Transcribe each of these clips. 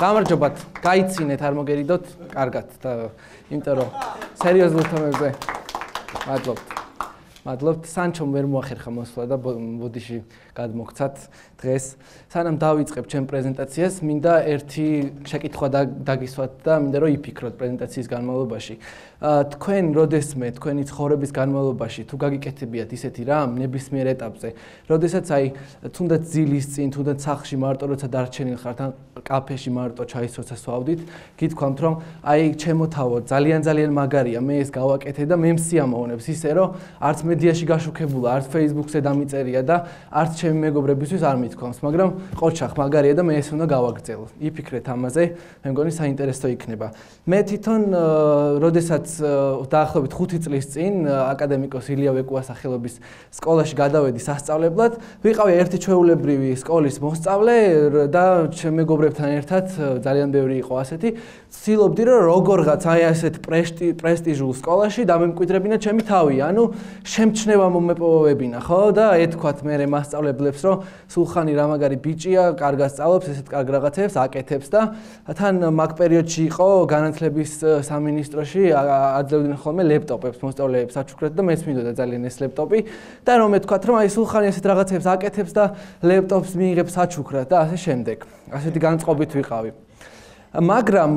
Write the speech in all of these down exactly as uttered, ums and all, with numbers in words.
გამარჯობათ, გაიცინეთ, არ მოგერიდოთ, კარგად და იმიტომ რომ სერიოზულ თემებზე მადლობთ. მადლობთ, სანჩომ ვერ მოახერხა მოსვლა და ბოდიში გადმოგცათ დღეს. სანამ დავიწყებ ჩემ პრეზენტაციას, მინდა ერთი შეკითხვა დაგისვათ და მინდა რომ იფიქროთ პრეზენტაციის განმავლობაში. თქვენ როდესმე თქვენი ცხოვრების განმავლობაში თუ გაგიკეთებიათ ისეთი რამ ნებისმიერ ეტაპზე, როდესაც აი თუნდაც ძილის წინ, თუნდაც სახლში მარტო როცა დარჩენილ ხართ, ან კაფეში მარტო ჩაის როცა სვავდით, გითქვამთ რომ აი ჩემო თავო ძალიან ძალიან მაგარია, მე ეს გავაკეთე და მე მსიამოვნებს ისე რომ არც მედიაში გაშუქებულა, არც Facebook-ზე დამიწერია და არც ჩემი მეგობრებისთვის არ მithქვამს, მაგრამ ყოჩახ მაგარია და მე ეს უნდა გავაგრძელო. იფიქრეთ ამაზე, მე მგონი საინტერესო იქნება. მე თვითონ როდესაც დაახლოებით ხუთი წლის წინ აკადემიკოს ილია ვეკუას სახელობის სკოლაში გადავედი სასწავლებლად, ვიყავი ერთი ჩვეულებრივი სკოლის მოსწავლე და ჩემ მეგობრებთან ერთად ძალიან ბევრი იყო ასეთი. ვცდილობდი რომ როგორღაც აი ასეთ პრესტიჟულ სკოლაში დამემკვიდრებინა ჩემი თავი, ანუ შემჩნევა მომეპოვებინა, ხო? და ეთქვათ მე მასწავლებლებს, რომ სულხანი რა მაგარი ბიჭია, კარგად სწავლობს, ესეთ კარგ რაღაცებს აკეთებს და თან მაგ პერიოდში იყო განათლების სამინისტროში აძლევდნენ ხოლმე ლეპტოპებს მოსწავლეებს აჩუქრეთ და მეც მინდოდა ძალიან ეს ლეპტოპი და რომ ეთქვათ, რომ აი სულხანი ესეთ რაღაცებს აკეთებს და ლეპტოპს მიიღებს აჩუქრათ და ასე შემდეგ. ასეთი განწყობით ვიყავი. მაგრამ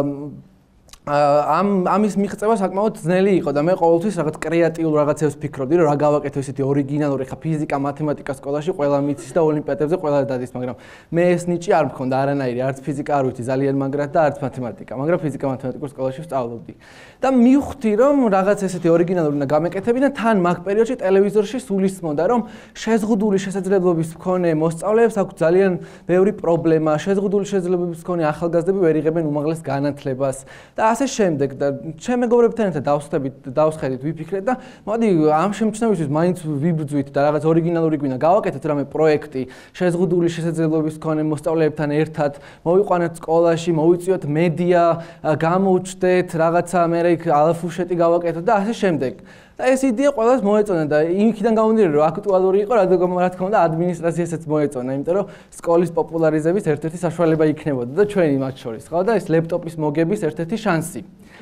ამ ამის მიღწევა საკმაოდ ძნელი იყო და მე ყოველთვის რაღაც კრეატიულ რაღაცებს ვფიქრობდი, რომ რა გავაკეთო ესეთი ორიგინალური, ხა ფიზიკა, მათემატიკა სკოლაში ყველა მიცის და ოლიმპიადებზე ყველა დადის, მაგრამ მე ეს ნიჭი არ მქონდა არანაირი, არც ფიზიკა არ ვიცი ძალიან მაგრად და არც მათემატიკა, მაგრამ ფიზიკა მათემატიკურ სკოლაში ვსწავლობდი. და მივხვდი, რომ რაღაც ესეთი ორიგინალური უნდა გამეკეთებინა, თან მაგ პერიოდში ტელევიზორში სულ ისმოდა, რომ შეზღუდული შესაძლებლობის მქონე მოსწავლეებს აქვს ძალიან ბევრი პრობლემა, შეზღუდული შესაძლებლობის მქონე ახალგაზრდები ვერ იღებენ უმაღლეს განათლებას და ასე შემდეგ და ჩემ მეგობრებთან ერთად დავსხდებით, დავსხედით, ვიფიქრეთ და მოდი ამ შემჩნევისთვის მაინც ვიბრძვით და რაღაც ორიგინალური გვინდა გავაკეთოთ რამე პროექტი შეზღუდული შესაძლებლობის მქონე მოსწავლეებთან ერთად, მოვიყვანოთ სკოლაში, მოვიწიოთ მედია, გამოვჩდეთ რაღაცა მე იქ ალაფუშეტი გავაკეთოთ და ასე შემდეგ. და ეს იდეა ყველას მოეწონა და იქიდან გამომდინარე რომ აქტუალური იყო, რა თქმა უნდა ადმინისტრაციასაც მოეწონა, იმიტომ რომ სკოლის პოპულარიზების ერთ-ერთი საშუალება იქნებოდა და ჩვენი მათ შორის, ხო და ეს ლეპტოპის მოგების ერთ-ერთი შანსი.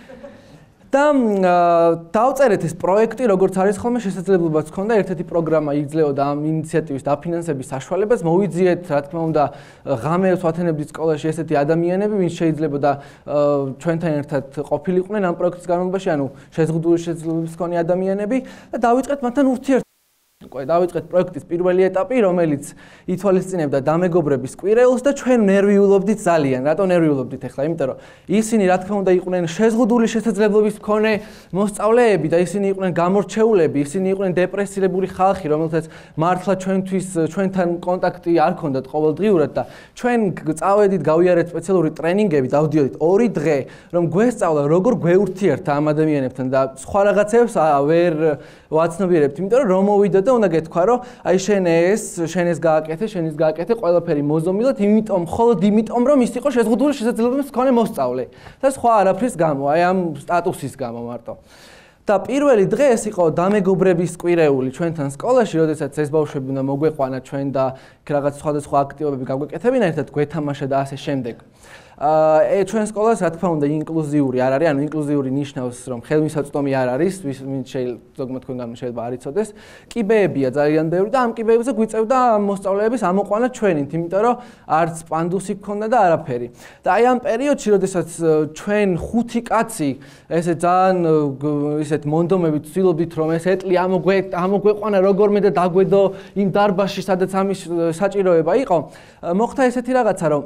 და დავწერეთ ეს პროექტი, როგორც არის ხოლმე შესაძლებლობაც ჰქონდა, ერთ-ერთი პროგრამა იძლეოდა ამ ინიციატივის დაფინანსების საშუალებას, მოვიძიეთ, რა თქმა უნდა, ღამეებს ვათენებდით სკოლაში ესეთი ადამიანები, ვინც შეიძლებოდა ჩვენთან ერთად ყოფილიყვნენ ამ პროექტის განმავლობაში, ანუ შეზღუდული შესაძლებლობის მქონე ადამიანები და დავიწყეთ მათთან ურთიერთობა. დავიწყეთ პროექტის პირველი ეტაპი, რომელიც ითვალისწინებდა დამეგობრების კვირეულს და ჩვენ ნერვიულობდით ძალიან. რატო ნერვიულობდით ახლა? იმიტომ რომ ისინი რა თქმა უნდა იყვნენ შეზღუდული შესაძლებლობის მქონე მოსწავლეები და ისინი იყვნენ გამორჩეულები, ისინი იყვნენ დეპრესირებული ხალხი, რომელთაც მართლა ჩვენთვის ჩვენთან კონტაქტი არ ჰქონდათ ყოველდღიურად და ჩვენ წავედით, გავიარეთ სპეციალური ტრენინგები, დავდიოდით ორი დღე, რომ გვესწავლა როგორ გვეურთიერთ ამ ადამიანებთან და სხვა რაღაცებს ვერ ვაცნობიერებთ, იმიტომ რომ რომ მოვიდა და უნდა გეთქვა, რომ აი შენ ეს, შენ ეს გააკეთე, შენ ის გააკეთე, ყველაფერი მოზომილად, იმიტომ, მხოლოდ იმიტომ, რომ ის იყო შეზღუდული შესაძლებლობის მქონე მოსწავლე. და სხვა არაფრის გამო, აი ამ სტატუსის გამო მარტო. და პირველი დღე ეს იყო დამეგობრების კვირეული ჩვენთან სკოლაში, როდესაც ეს ბავშვები უნდა მოგვეყვანა ჩვენ და რაღაც სხვადასხვა აქტივობები გაგვეკეთებინა, ერთად გვეთამაშა და ასე შემდეგ. აა ჩვენ სკოლას რა თქმა უნდა ინკლუზიური არ არის, ანუ ინკლუზიური ნიშნავს, რომ ხელმისაწვდომი არ არის, ვის ვინც შეიძლება ზოგმა თქვენგან შეიძლება არ იცოდეს. კიბეებია ძალიან ბევრი და ამ კიბეებზე გვიწევდა მოსწავლეების ამოყვანა ჩვენით, იმიტომ რომ არც პანდუსი გქონდა და არაფერი. და აი ამ პერიოდში, როდესაც ჩვენ ხუთი კაცი ესე ძალიან ისეთ მონდომებით ვცდილობდით, რომ ეს ეტლი ამოგვეყვანა როგორმე და დაგვედო იმ დარბაზში, სადაც ამის საჭიროება იყო, მოხდა ესეთი რაღაცა, რომ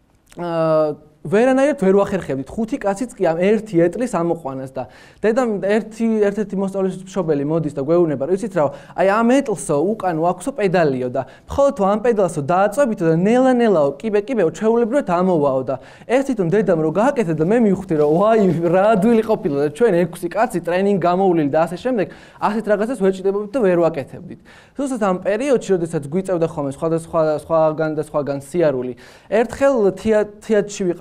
ვერანაირად ვერ ვახერხებდით ხუთი კაციც კი ამ ერთი ეტლის ამოყვანას და დედამ ერთი ერთ-ერთი მოსწავლის მშობელი მოდის და გვეუბნება, რომ იცით რა, აი ამ ეტლსო უკან ვაქვსო პედალიო და მხოლოდ თუ ამ პედალსო დააწვევითო და ნელა-ნელაო, კიბე-კიბეო ჩვეულებრივად ამოვაო და ეს თვითონ დედამ რო გააკეთა და მე მივხვდი, რომ ვაი რა ადვილი ყოფილა და ჩვენ ექვსი კაცი ტრენინგ გამოვლილი და ასე შემდეგ, ასეთ რაღაცას ვეჭიდებოდით და ვერ ვაკეთებდით. თუმცა ამ პერიოდში, როდესაც გვიწევდა ხოლმე სხვადასხვა სხვაგან და სხვაგან სიარული, ერთხელ თეატრში ვიყავ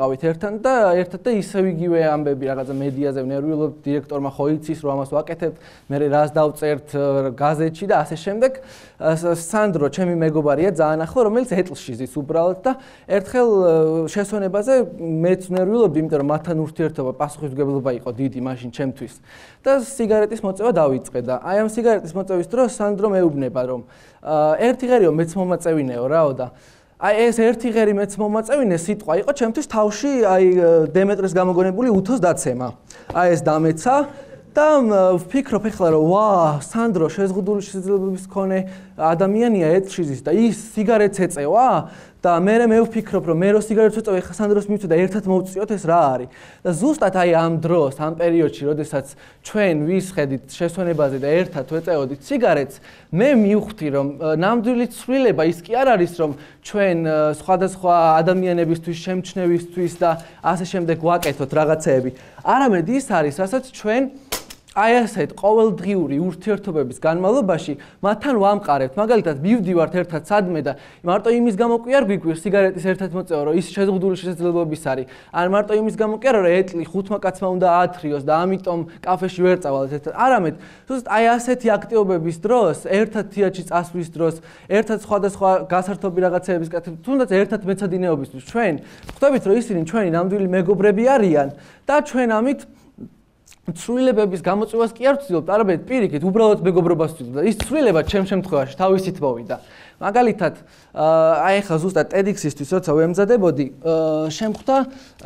ვიყავით ერთად და ერთად და ისევ იგივე ამბები რაღაცა მედიაზე ვნერვიულობ, დირექტორმა ხო იცის რომ ამას ვაკეთებ, მე რას დავწერთ გაზეთში და ასე შემდეგ. სანდრო, ჩემი მეგობარია ძალიან ახლო, რომელიც ეტლში ზის უბრალოდ და ერთხელ შესვენებაზე მეც ვნერვიულობდი, იმიტომ რომ მათთან ურთიერთობა პასუხისმგებლობა იყო დიდი მაშინ ჩემთვის. და სიგარეტის მოწევა დავიწყე და აი ამ სიგარეტის მოწევის დროს სანდრო მეუბნება რომ ერთი ღერიო მეც მომაწევინეო რაო და აი ეს ერთი ღერი მეც მომაწევინე სიტყვა იყო ჩემთვის თავში აი დემეტრეს გამოგონებული უთოს დაცემა. აი ეს დამეცა და ვფიქრობ ეხლა რომ ვა სანდრო შეზღუდული შესაძლებლობის მქონე ადამიანია ეტლში ზის და ის სიგარეტს ეწევა და მე მე ვფიქრობ რომ მე რო სიგარეტს ვეწევ ეხლა სანდროს მივწევ და ერთად მოვწიოთ ეს რა არის და ზუსტად აი ამ დროს ამ პერიოდში როდესაც ჩვენ ვისხედით შესვენებაზე და ერთად ვეწევოდით სიგარეტს მე მივხვდი რომ ნამდვილი ცვლილება ის კი არ არის რომ ჩვენ სხვადასხვა ადამიანებისთვის შემჩნევისთვის და ასე შემდეგ ვაკეთოთ რაღაცეები არამედ ის არის რასაც ჩვენ აი ასეთ ყოველდღიური ურთიერთობების განმავლობაში მათთან ვამყარებთ. მაგალითად, მივდივართ ერთად სადმე და მარტო იმის გამო კი არ გვიგვირს სიგარეტის ერთად მოწევა, რომ ის შეზღუდული შესაძლებლობის არის. ან მარტო იმის გამო კი არა, რომ ეტლი ხუთმა კაცმა უნდა აათრიოს და ამიტომ კაფეში ვერ წავალთ ერთად. არამედ, ზუსტად აი ასეთი აქტივობების დროს, ერთად თეატრში წასვლის დროს, ერთად სხვადასხვა გასართობი რაღაცეების კეთილ, თუნდაც ერთად მეცადინეობისთვის ჩვენ ხვდებით, რომ ისინი ჩვენი ნამდვილი მეგობრები არიან და ჩვენ ამით ცვლილებების გამოწვევას კი არ ვცდილობთ, არამედ პირიქით, უბრალოდ მეგობრობას ვცდილობთ და ის ცვლილება ჩემ შემთხვევაში თავისით მოვიდა. მაგალითად, აი ახლა ზუსტად TEDx-ისთვის როცა ვემზადებოდი, შემხვდა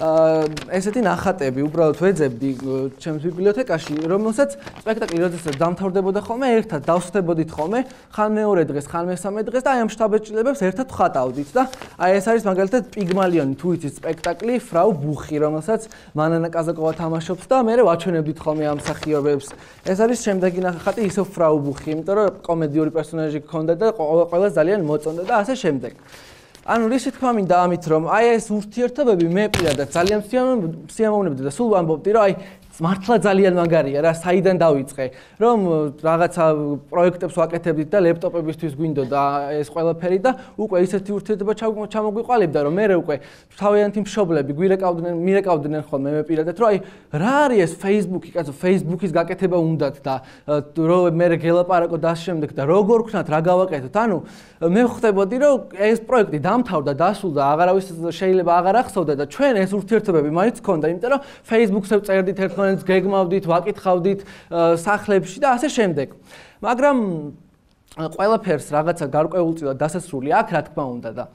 ესეთი ნახატები, უბრალოდ ვეძებდი ჩემს ბიბლიოთეკაში, რომელსაც სპექტაკლი როდესაც დამთავრდებოდა ხოლმე, ერთად დავსვთებოდით ხოლმე, ხან მეორე დღეს, ხან მესამე დღეს და აი ამ შთაბეჭდილებებს ერთად ვხატავდით და აი ეს არის მაგალითად პიგმალიონი თუ იცით სპექტაკლი, ფრაუ ბუხი, რომელსაც მანანა კაზაკოვა თამაშობს და მე ვაჩვენებდით ხოლმე ამ მსახიობებს. ეს არის შემდეგი ნახატი, ისევ ფრაუ ბუხი, იმიტომ რომ კომედიური პერსონაჟი გქონდა და ყველა ძალიან მოწონდა და ასე შემდეგ. ანუ რისი თქვა მინდა ამით რომ აი ეს ურთიერთობები მე პირადად ძალიან სიამოვნებდი და სულ ვამბობდი რომ აი მართლა ძალიან მაგარია რა საიდან დავიწყე რომ რაღაცა პროექტებს ვაკეთებდით და ლეპტოპებისთვის გვინდოდა ეს ყველაფერი და უკვე ისეთი ურთიერთობა ჩამოგვიყალიბდა რომ მე უკვე თავიანთი მშობლები გვირეკავდნენ მირეკავდნენ ხოლმე მე პირადად რომ აი რა არის ეს Facebook-ი კაცო Facebook-ის გაკეთება უნდათ და რომ მე გელაპარაკო და ამ შემდეგ და როგორ ვქნათ რა გავაკეთოთ ანუ მე ხვდებოდი რომ ეს პროექტი დამთავრდა დასრულდა აღარავის შეიძლება აღარ ახსოვდა და ჩვენ ეს ურთიერთობები მაინც გქონდა იმიტომ რომ Facebook-ზე ვწერდით ერთმანეთს გეგმავდით, ვაკითხავდით სახლებში და ასე შემდეგ. მაგრამ ყველაფერს რაღაცა გარკვეულწილად დასასრული აქვს, რა თქმა უნდა და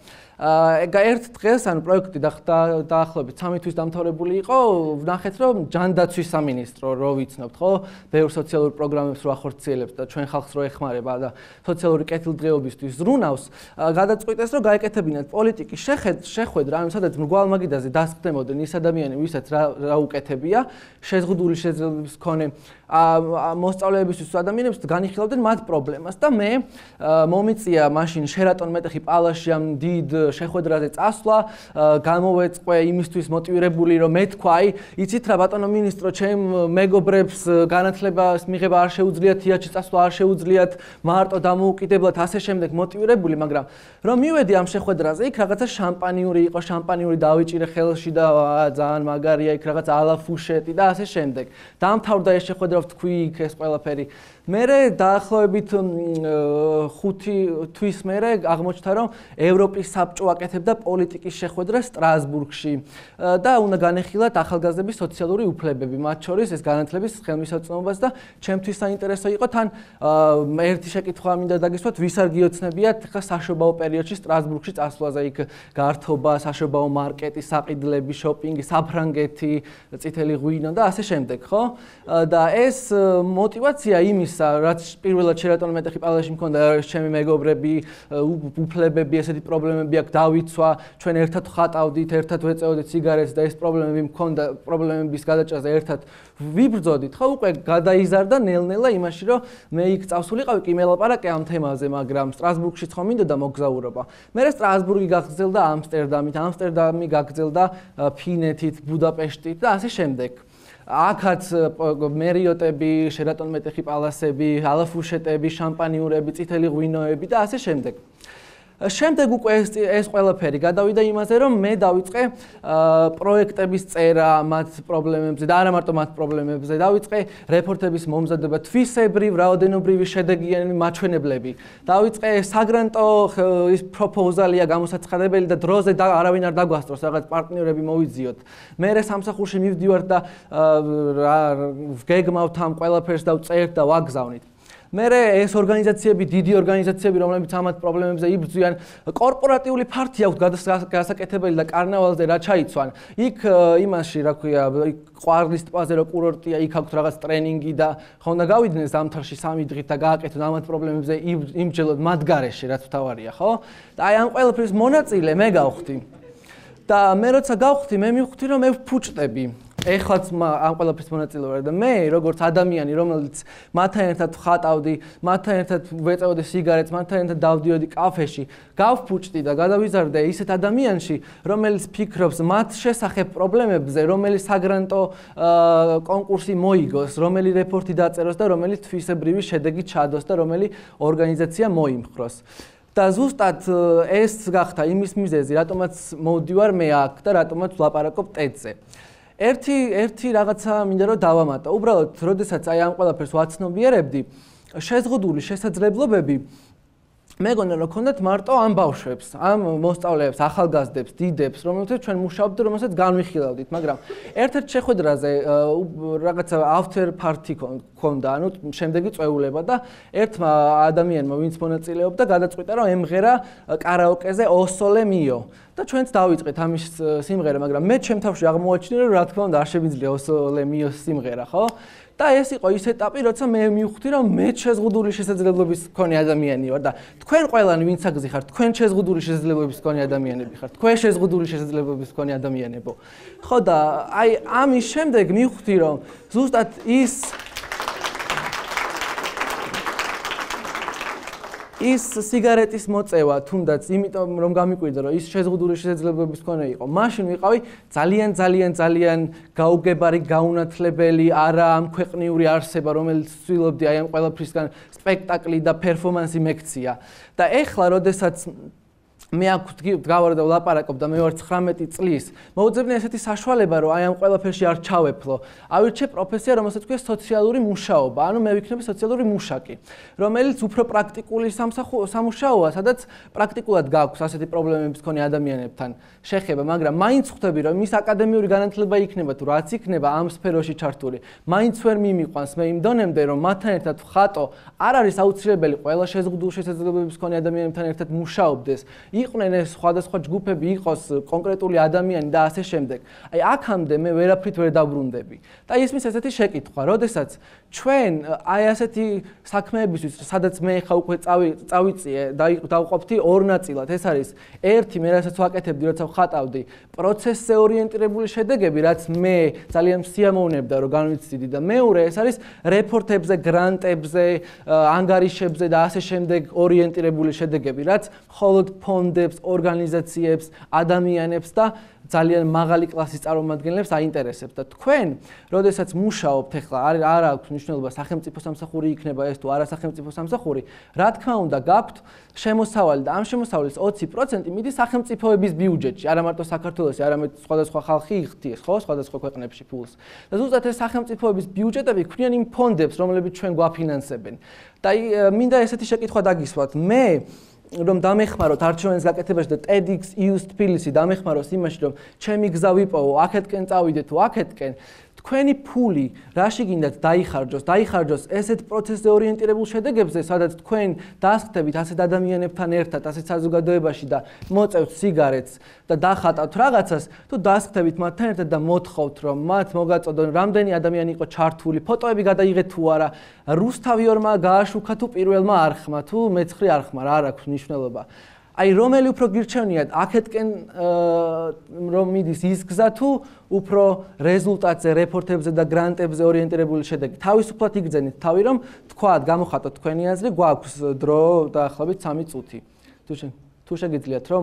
ერთ დღეს ანუ პროექტი დაახლოებით სამი თვის დამთავრებული იყო, ვნახეთ რომ ჯანდაცვის სამინისტრო რო ვიცნობთ, ხო? ბევრ სოციალურ პროგრამებს რო ახორციელებს და ჩვენ ხალხს რო ეხმარება და სოციალური კეთილდღეობისთვის ზრუნავს, გადაწყვიტეს რომ გაეკეთებინათ პოლიტიკის შეხვედრა, ანუ სადაც მრგვალ მაგიდაზე დასხდემოდნენ ის ადამიანები, ვისაც რა უკეთებია, შეზღუდული შესაძლებლობის მქონე მოსწავლეებისთვის ადამიანებს განიხილავდნენ მათ პრობლემას და მე მომიწია მაშინ შერატონ მეტეხი პალაში ამ დიდ შეხვედრაზე წასვლა, გამოვეწყვე იმისთვის მოტივირებული რომ მე თქვა, აი, იცით რა ბატონო მინისტრო, ჩემ მეგობრებს განათლებას მიღება არ შეუძლიათ, თეატრში წასვლა არ შეუძლიათ, მარტო დამოუკიდებლად ასე შემდეგ მოტივირებული, მაგრამ რომ მივედი ამ შეხვედრაზე, იქ რაღაცა შამპანიური იყო, შამპანიური დავიჭირე ხელში და ძალიან მაგარია, იქ რაღაცა ალაფუშეტი და ასე შემდეგ. დამთავრდა ეს შეხვედრა, ვთქვი იქ ეს ყველაფერი. მერე დაახლოებით ხუთი თვის მერე აღმოჩნდა რომ ევროპის საბჭო აკეთებდა პოლიტიკის შეხვედრას სტრასბურგში და უნდა განეხილათ ახალგაზრდების სოციალური უფლებები, მათ შორის ეს განათლების ხელმისაწვდომობას და ჩემთვის საინტერესო იყო თან ერთი შეკითხვა მინდა დაგისვათ, ვის არ გიოცნებიათ ხა საშობაო პერიოდში სტრასბურგში წასვლაზე, იქ გართობა, საშობაო მარკეტი, საყიდლები, შოპინგი, საფრანგეთი, წითელი ღვინო და ასე შემდეგ, ხო? და ეს мотивация იმის რაც პირველად შერატონ მეტეხი პალაში მქონდა ჩემი მეგობრები, უფლებები, ესეთი პრობლემები აქვს დავიცვა, ჩვენ ერთად ხატავდით, ერთად ვეწევოდით სიგარეტს და ეს პრობლემები მქონდა, პრობლემების გადაჭრაზე ერთად ვიბრძოდით, ხო, უკვე გადაიზარდა ნელ-ნელა იმაში, რომ მე იქ წავსულიყავი, კი მელაპარაკე ამ თემაზე, მაგრამ სტრასბურგშიც ხომ მინდოდა მოგზაურობა. მერე სტრასბურგი გაგრძელდა ამსტერდამით, ამსტერდამი გაგრძელდა ფინეთით, ბუდაპეშტით და ასე შემდეგ. აქაც მერიოტები, შერატონ მეტეხი პალასები, ალაფუშეტები, შამპანიურები, წითელი ღვინოები და ასე შემდეგ. შემდეგ უკვე ეს ეს ყველაფერი გადავიდა იმაზე, რომ მე დავიწყე პროექტების წერა მათ პრობლემებზე და არა მარტო მათ პრობლემებზე, დავიწყე რეპორტების მომზადება, თვისებრივ, რაოდენობრივი შედეგიანი მაჩვენებლები. დავიწყე საგრანტო ის პროპოზალია გამოსაცხადებელი და დროზე და არავინ არ დაგვასწროს, რაღაც პარტნიორები მოვიძიოთ. მე სამსახურში მივდივარ და გეგმავთ ამ ყველაფერს და ვწერთ და ვაგზავნით. მერე ეს ორგანიზაციები, დიდი ორგანიზაციები, რომლებიც ამათ პრობლემებზე იბრძვიან, კორპორატიული ფართი აქვთ გასაკეთებელი და კარნავალზე რა ჩაიცვან. იქ იმაში, რა ქვია, ყვარლის ტბაზე რო კურორტია, იქ აქვთ რაღაც ტრენინგი და ხო უნდა გავიდნენ ზამთარში სამი დღით და გააკეთონ ამათ პრობლემებზე იმჯელოდ მათ გარეშე, რაც მთავარია, ხო? და აი ამ ყველაფრის მონაწილე მე გავხდი. და მე როცა გავხდი, მე მივხვდი, რომ მე ვფუჭდები. ეხლაც ამ ყველაფრის მონაწილე ვარ და მე როგორც ადამიანი, რომელიც მათთან ერთად ვხატავდი, მათთან ერთად ვეწევდი სიგარეტს, მათთან ერთად დავდიოდი კაფეში, გავფუჭდი და გადავიზარდე ისეთ ადამიანში, რომელიც ფიქრობს მათ შესახებ პრობლემებზე, რომელიც საგრანტო კონკურსი მოიგოს, რომელი რეპორტი დაწეროს და რომელიც თვისებრივი შედეგი ჩადოს და რომელი ორგანიზაცია მოიმხროს. და ზუსტად ეს გახდა იმის მიზეზი, რატომაც მოვდივარ მე აქ და რატომაც ვლაპარაკობ TEDx-ზე. ერთი ერთი რაღაცა მინდა რომ დავამატო. უბრალოდ, როდესაც აი ამ ყველაფერს ვაცნობიერებდი, შეზღუდული შესაძლებლობები მეგონა რომ ქონდათ მარტო ამ ბავშვებს, ამ მოსწავლეებს, ახალგაზრდებს, დიდებს, რომელთაც ჩვენ მუშაობთ, რომელსაც განვიხილავდით, მაგრამ ერთ-ერთ შეხვედრაზე რაღაცა after party ქონდა, ანუ შემდეგი წვეულება და ერთმა ადამიანმა, ვინც მონაწილეობდა, გადაწყვიტა რომ ემღერა კარაოკეზე ოსოლე მიო. და ჩვენც დავიწყეთ ამის სიმღერა, მაგრამ მე ჩემ თავში აღმოაჩინე რომ რა თქმა უნდა არ შემიძლია ოსოლე მიოს სიმღერა, ხო? და ეს იყო ის ეტაპი, როცა მე მივხვდი, რომ მე შეზღუდული შესაძლებლობის მქონე ადამიანი ვარ და თქვენ ყველანი ვინც აგზი ხართ, თქვენ შეზღუდული შესაძლებლობის მქონე ადამიანები ხართ, თქვენ შეზღუდული შესაძლებლობის მქონე ადამიანებო. ხო და აი ამის შემდეგ მივხვდი, რომ ზუსტად ის ის სიგარეტის მოწევა თუნდაც იმიტომ რომ გამიკვირდა რომ ის შეზღუდული შესაძლებლობების მქონე იყო მაშინ ვიყავი ძალიან ძალიან ძალიან გაუგებარი გაუნათლებელი არა ამქვეყნიური არსება რომელიც ვცდილობდი აი ამ ყველაფრისგან სპექტაკლი და პერფორმანსი მეკცია და ეხლა როდესაც მე აქ ვდგავარ და ვლაპარაკობ და მე ვარ ცხრამეტი წლის მოუძებნია ესეთი საშუალება რომ აი ამ ყველაფერში არ ჩავეფლო ავირჩე პროფესია რომელსაც ქვია სოციალური მუშაობა ანუ მე ვიქნები სოციალური მუშაკი რომელიც უფრო პრაქტიკული სამუშაოა სადაც პრაქტიკულად გაქვს ასეთი პრობლემების მქონე ადამიანებთან შეხება მაგრამ მაინც ხვდები რომ ის აკადემიური განათლება იქნება თუ რაც იქნება ამ სფეროში ჩართული მაინც ვერ მიმიყვანს მე იმ დონემდე რომ მათთან ერთად ვხატო არ არის აუცილებელი ყველა შეზღუდულ შესაძლებლობების მქონე ადამიანებთან ერთად მუშაობდეს იყვნენ ეს სხვადასხვა ჯგუფები იყოს კონკრეტული ადამიანი და ასე შემდეგ. აი აქამდე მე ვერაფრით ვერ დაბრუნდები. და ისმის ესეთი შეკითხვა, როდესაც ჩვენ აი ასეთი საქმეებისთვის, სადაც მე ხა უკვე წავიწიე და დავყოფთი ორ ნაწილად. ეს არის ერთი, მე რასაც ვაკეთებდი, როცა ვხატავდი, პროცესზე ორიენტირებული შედეგები, რაც მე ძალიან მსიამოვნებდა, რომ განვიცდიდი და მეორე, ეს არის რეპორტებზე, გრანტებზე, ანგარიშებზე და ასე შემდეგ ორიენტირებული შედეგები, რაც მხოლოდ ფონდებს, ორგანიზაციებს, ადამიანებს და ძალიან მაღალი კლასის წარმომადგენლებს აინტერესებს და თქვენ, როდესაც მუშაობთ, ეხლა არ არ აქვს მნიშვნელობა სახელმწიფო სამსახური იქნება ეს თუ არა სახელმწიფო სამსახური, რა თქმა უნდა, გაქვთ შემოსავალი და ამ შემოსავლის ოცი პროცენტი მიდის სახელმწიფოების ბიუჯეტში, არა მარტო საქართველოში, არამედ სხვადასხვა ხალხი იხდიეს, ხო, სხვადასხვა ქვეყნებში ფულს. და ზუსტად ეს სახელმწიფოების ბიუჯეტები ქმნიან იმ ფონდებს, რომლებიც ჩვენ გვაფინანსებენ. და მინდა ესეთი შეკითხვა დაგისვათ, მე რომ დამეხმაროთ არჩევანის გაკეთებაში და TEDxYouth Tbilisi დამეხმაროს იმაში რომ ჩემი გზა ვიპოვო, აქეთკენ წავიდე თუ აქეთკენ თქვენი ფული რაში გინდათ დაიხარჯოს, დაიხარჯოს ესეთ პროცესზე ორიენტირებულ შედეგებზე, სადაც თქვენ დასხდებით ასეთ ადამიანებთან ერთად, ასეთ საზოგადოებაში და მოწევთ სიგარეტს და დახატავთ რაღაცას, თუ დასხდებით მათთან ერთად და მოთხოვთ, რომ მათ მოგაწოდონ, რამდენი ადამიანი იყო ჩართული, ფოტოები გადაიღეთ თუ არა, რუსთავიორმა გააშუქა თუ პირველმა არხმა, თუ მეცხრე არხმა, რა არ აქვს მნიშვნელობა. აი რომელი უფრო გირჩევნიათ აქეთკენ რომ მიდის ის გზა თუ უფრო რეზულტატზე, რეპორტებზე და გრანტებზე ორიენტირებული შედეგი. თავისუფლად იგრძენით თავი რომ თქვათ, გამოხატოთ თქვენი აზრი, გვაქვს დრო დაახლოებით სამი წუთი. თუ თუ შეგიძლიათ რომ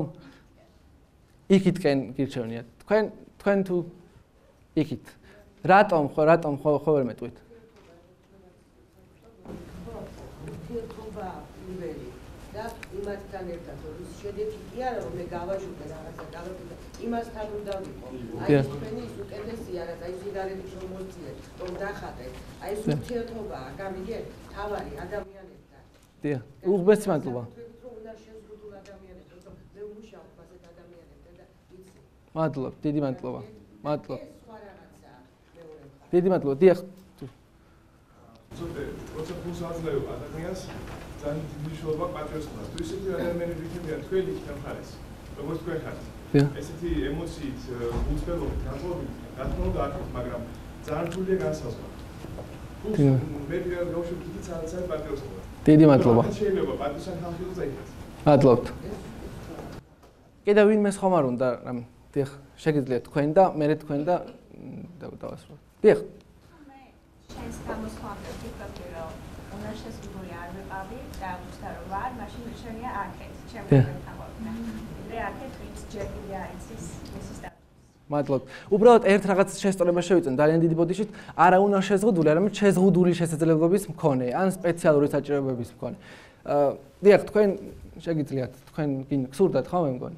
იქითკენ გირჩევნიათ. თქვენ თქვენ თუ იქით. რატომ ხო რატომ ხო ხო ვერ მეტყვით? თირთობა იველი და იმასთან ერთად რომ შედეგი კი არა რომ მე გავაჟუტე რაღაცა გავაკეთე იმასთან უნდა ვიყო აი ეს თქვენი ის უკეთესია რაც აი სიგარეტის რომ მოძიეთ რომ დახატეთ აი ეს ურთიერთობაა გამიგეთ თავარი ადამიანებთან დიახ უღბესი მადლობა რომ უნდა შეზღუდულ ადამიანებთან რომ მე ვმუშაობ ასეთ ადამიანებთან და იცი მადლობა დიდი მადლობა მადლობა ეს სხვა რაღაცაა მეორე მხარე დიდი მადლობა დიახ ზოგადად როცა ფულს აძლევ ადამიანს ძალიან დიდი მნიშვნელობა პატრიოტიზმს. თუ ისეთი ადამიანები იქნებიან თქვენი ხმარეს, როგორც თქვენ ხართ. ესეთი ემოციით, უცბელობით, განწყობით, რა თქმა უნდა აქ, მაგრამ ძალიან რთულია განსაზღვრა. ფულს მე პირადად გავშვებით იგი ძალიან ძალიან პატრიოტიზმია. დიდი მადლობა. შეიძლება პატრიოტიზმი ხალხის ზეითაც. მადლობთ. კიდევ ვინმე ხომ არ უნდა რამე. დიახ, შეგიძლიათ თქვენ და მე თქვენ და დავასრულოთ. დიახ. შენს გამოსვლამდე ვფიქრობდი რომ უნარშეზღუდული არ ვიყავი და ვუჩნდა რომ ვარ, მაშინ შენია აქეთ, ჩემი გამთაღვნა. მე აქეთ ვინც ჯერ კიდე არის ის მისი სტატუსი. მადლობთ. უბრალოდ ერთ რაღაც შესწორება შევიწონ ძალიან დიდი ბოდიშით, არა უნარშეზღუდული, არამედ შეზღუდული შესაძლებლობის მქონე, ან სპეციალური საჭიროებების მქონე. აა, დიახ, თქვენ შეგიძლიათ, თქვენ გსურდათ ხო მე მგონი?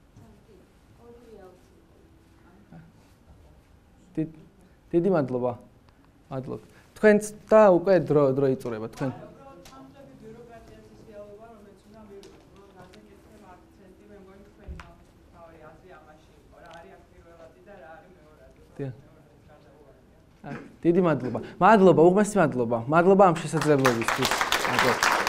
დიდი მადლობა. მადლობთ. თქვენც და უკვე დრო დრო იწურება თქვენ. დიდი მადლობა. მადლობა, უღმესი მადლობა. მადლობა ამ შესაძლებლობისთვის. მადლობა.